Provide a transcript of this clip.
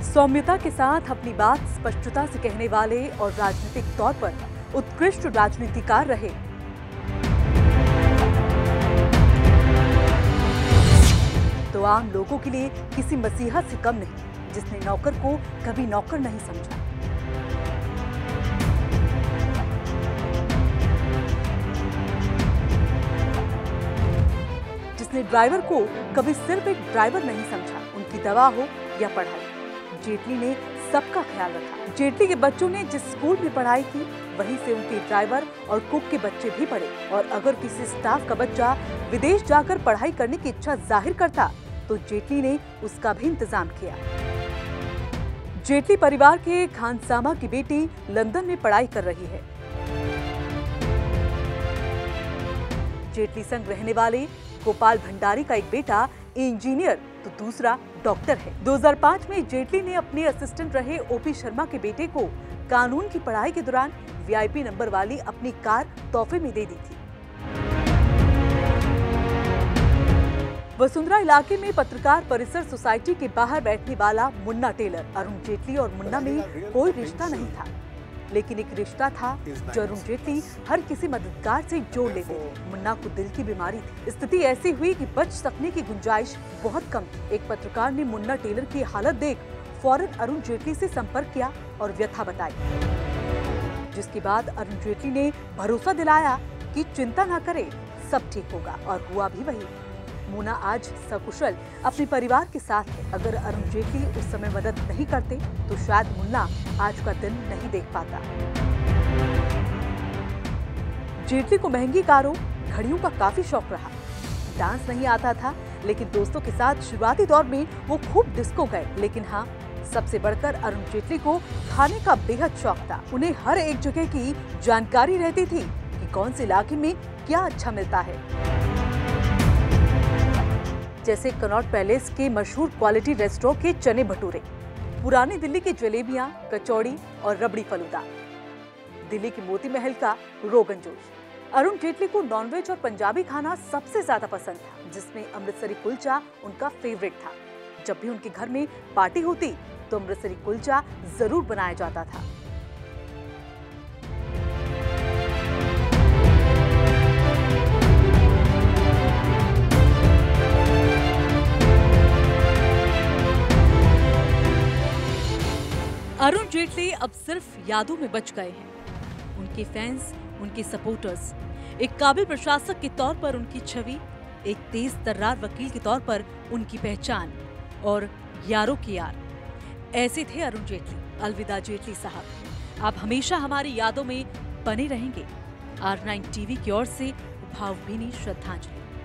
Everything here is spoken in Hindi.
सौम्यता के साथ अपनी बात स्पष्टता से कहने वाले और राजनीतिक तौर पर उत्कृष्ट राजनीतिकार रहे। तो आम लोगों के लिए किसी मसीहा से कम नहीं, जिसने नौकर को कभी नौकर नहीं समझा। जिसने ड्राइवर को कभी सिर्फ एक ड्राइवर नहीं समझा, उनकी दवा हो या पढ़ाई, जेटली ने सबका ख्याल रखा। जेटली के बच्चों ने जिस स्कूल में पढ़ाई की, वहीं से उनके ड्राइवर और कुक के बच्चे भी पढ़े। और अगर किसी स्टाफ का बच्चा विदेश जाकर पढ़ाई करने की इच्छा जाहिर करता, तो जेटली ने उसका भी इंतजाम किया। जेटली परिवार के खानसामा की बेटी लंदन में पढ़ाई कर रही है। जेटली संग रहने वाले गोपाल भंडारी का एक बेटा इंजीनियर तो दूसरा डॉक्टर है। 2005 में जेटली ने अपने असिस्टेंट रहे ओपी शर्मा के बेटे को कानून की पढ़ाई के दौरान वीआईपी नंबर वाली अपनी कार तोहफे में दे दी थी। वसुंधरा इलाके में पत्रकार परिसर सोसाइटी के बाहर बैठने वाला मुन्ना टेलर, अरुण जेटली और मुन्ना में कोई रिश्ता नहीं था, लेकिन एक रिश्ता था जो अरुण जेटली हर किसी मददगार से जोड़ लेते थे। मुन्ना को दिल की बीमारी थी। स्थिति ऐसी हुई कि बच सकने की गुंजाइश बहुत कम थी। एक पत्रकार ने मुन्ना टेलर की हालत देख फौरन अरुण जेटली से संपर्क किया और व्यथा बताई, जिसके बाद अरुण जेटली ने भरोसा दिलाया कि चिंता न करे, सब ठीक होगा। और हुआ भी वही। मुन्ना आज सकुशल अपने परिवार के साथ है। अगर अरुण जेटली उस समय मदद नहीं करते, तो शायद मुन्ना आज का दिन नहीं देख पाता। जेटली को महंगी कारों, घड़ियों का काफी शौक रहा। डांस नहीं आता था, लेकिन दोस्तों के साथ शुरुआती दौर में वो खूब डिस्को गए। लेकिन हाँ, सबसे बढ़कर अरुण जेटली को खाने का बेहद शौक था। उन्हें हर एक जगह की जानकारी रहती थी कि कौन से इलाके में क्या अच्छा मिलता है। जैसे कनॉट पैलेस के मशहूर क्वालिटी रेस्टोरेंट के चने भटूरे, पुरानी दिल्ली की जलेबियां, कचौड़ी और रबड़ी फलूदा, दिल्ली की मोती महल का रोगन जोश। अरुण जेटली को नॉनवेज और पंजाबी खाना सबसे ज्यादा पसंद था, जिसमें अमृतसरी कुलचा उनका फेवरेट था। जब भी उनके घर में पार्टी होती, तो अमृतसरी कुलचा जरूर बनाया जाता था। अरुण जेटली अब सिर्फ यादों में बच गए हैं। उनके फैंस, उनके सपोर्टर्स, एक काबिल प्रशासक के तौर पर उनकी छवि, एक तेज तर्रार वकील के तौर पर उनकी पहचान और यारों की यार, ऐसे थे अरुण जेटली। अलविदा जेटली साहब, आप हमेशा हमारी यादों में बने रहेंगे। R9 टीवी की ओर से भावभीनी श्रद्धांजलि।